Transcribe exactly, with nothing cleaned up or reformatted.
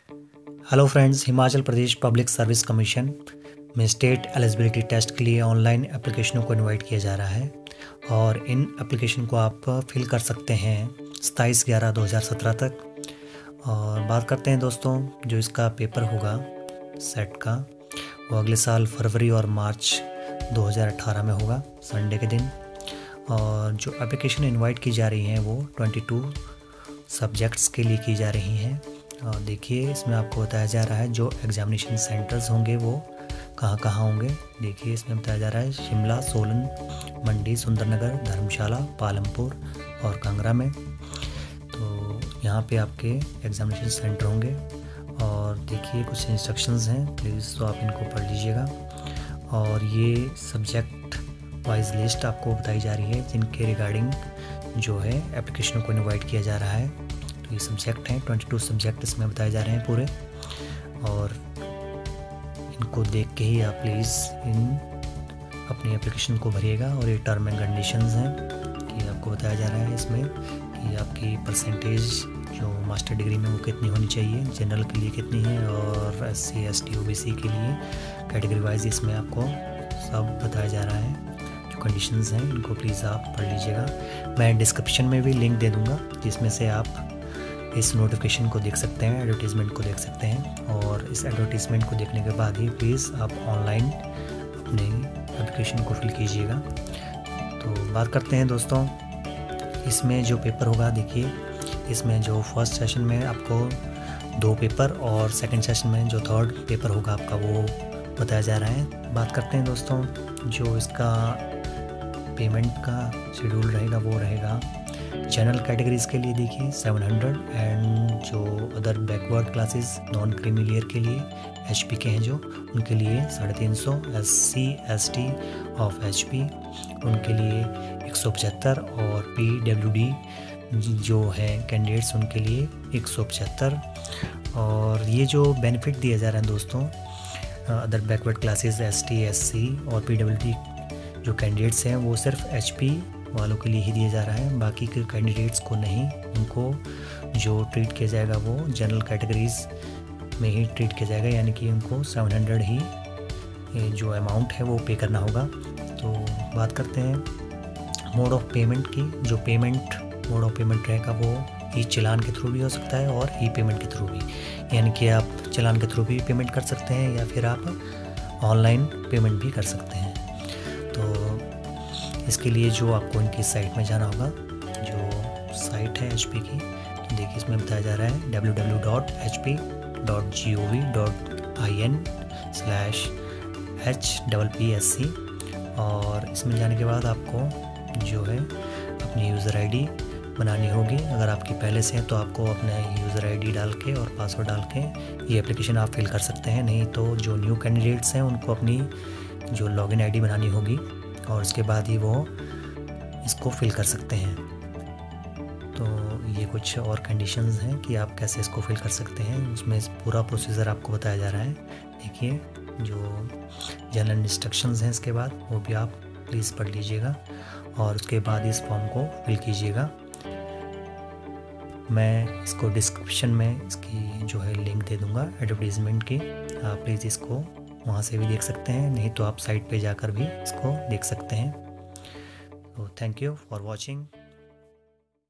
Hello friends, Himachal Pradesh public service commission में state eligibility test के लिए ऑनलाइन एप्लीकेशनों को इनवाइट किया जा रहा है और इन एप्लीकेशन को आप फिल कर सकते हैं सत्ताईस ग्यारह दो हज़ार सत्रह तक। और बात करते हैं दोस्तों, जो इसका पेपर होगा सेट का वो अगले साल फरवरी और मार्च दो हज़ार अठारह में होगा, संडे के दिन। और जो एप्लीकेशन इनवाइट की जा रही हैं वो बाईस सब्जेक्ट्स के लिए की जा रही हैं। और देखिए, इसमें आपको बताया जा रहा है जो एग्जामिनेशन सेंटर्स होंगे वो कहाँ कहाँ होंगे। देखिए, इसमें बताया जा रहा है शिमला, सोलन, मंडी, सुंदरनगर, धर्मशाला, पालमपुर और कांगड़ा में। तो यहाँ पे आपके एग्जामिनेशन सेंटर होंगे। और देखिए, कुछ इंस्ट्रक्शंस हैं, प्लीज़ तो आप इनको पढ़ लीजिएगा। और ये सब्जेक्ट वाइज लिस्ट आपको बताई जा रही है जिनके रिगार्डिंग जो है एप्लीकेशनों को इनवाइट किया जा रहा है। तो ये सब्जेक्ट हैं, बाईस सब्जेक्ट इसमें बताए जा रहे हैं पूरे। और इनको देख के ही आप प्लीज़ इन अपनी एप्लीकेशन को भरिएगा। और ये टर्म एंड कंडीशंस हैं कि आपको बताया जा रहा है इसमें कि आपकी परसेंटेज जो मास्टर डिग्री में वो कितनी होनी चाहिए, जनरल के लिए कितनी है और S C S T O B C के लिए कैटेगरी वाइज इसमें आपको सब बताया जा रहा है। जो कंडीशंस हैं इनको प्लीज़ आप पढ़ लीजिएगा। मैं डिस्क्रिप्शन में भी लिंक दे दूँगा जिसमें से आप इस नोटिफिकेशन को देख सकते हैं, एडवर्टीज़मेंट को देख सकते हैं। और इस एडवर्टीज़मेंट को देखने के बाद ही प्लीज़ आप ऑनलाइन अपने एप्लीकेशन को फिल कीजिएगा। तो बात करते हैं दोस्तों, इसमें जो पेपर होगा, देखिए इसमें जो फर्स्ट सेशन में आपको दो पेपर और सेकंड सेशन में जो थर्ड पेपर होगा आपका वो बताया जा रहा है। बात करते हैं दोस्तों, जो इसका पेमेंट का शेड्यूल रहेगा वो रहेगा जनरल कैटेगरीज़ के लिए देखिए सात सौ एंड जो other backward classes non creamy layer के लिए एच पी के हैं जो उनके लिए साढ़े तीन सौ, S C S T of H P उनके लिए एक सौ पचहत्तर और पी डब्ल्यू डी जो है कैंडिडेट्स उनके लिए एक सौ पचहत्तर। और ये जो बेनिफिट दिया जा रहा है दोस्तों other backward classes S T S C और पी डब्ल्यू डी जो कैंडिडेट्स हैं वो सिर्फ एच पी वालों के लिए ही दिया जा रहा है, बाकी के कैंडिडेट्स को नहीं। उनको जो ट्रीट किया जाएगा वो जनरल कैटेगरीज में ही ट्रीट किया जाएगा, यानी कि उनको सात सौ ही जो अमाउंट है वो पे करना होगा। तो बात करते हैं मोड ऑफ पेमेंट की। जो पेमेंट मोड ऑफ पेमेंट रहेगा वो ई चालान के थ्रू भी हो सकता है और ई पेमेंट के थ्रू भी, यानी कि आप चालान के थ्रू भी पेमेंट कर सकते हैं या फिर आप ऑनलाइन पेमेंट भी कर सकते हैं। तो इसके लिए जो आपको इनकी साइट में जाना होगा, जो साइट है एच पी की, तो देखिए इसमें बताया जा रहा है W W W dot H P dot G O V dot I N slash H P P S C. और इसमें जाने के बाद आपको जो है अपनी यूज़र आईडी बनानी होगी। अगर आपकी पहले से है तो आपको अपना यूज़र आईडी डाल के और पासवर्ड डाल के ये एप्लीकेशन आप फिल कर सकते हैं। नहीं तो जो न्यू कैंडिडेट्स हैं उनको अपनी जो लॉगिन आईडी बनानी होगी और उसके बाद ही वो इसको फिल कर सकते हैं। तो ये कुछ और कंडीशंस हैं कि आप कैसे इसको फिल कर सकते हैं, उसमें इस पूरा प्रोसीजर आपको बताया जा रहा है। देखिए, जो जनरल इंस्ट्रक्शंस हैं इसके बाद वो भी आप प्लीज़ पढ़ लीजिएगा और उसके बाद इस फॉर्म को फिल कीजिएगा। मैं इसको डिस्क्रिप्शन में इसकी जो है लिंक दे दूँगा एडवर्टीज़मेंट की, आप प्लीज़ इसको वहाँ से भी देख सकते हैं, नहीं तो आप साइट पे जाकर भी इसको देख सकते हैं। तो थैंक यू फॉर वॉचिंग।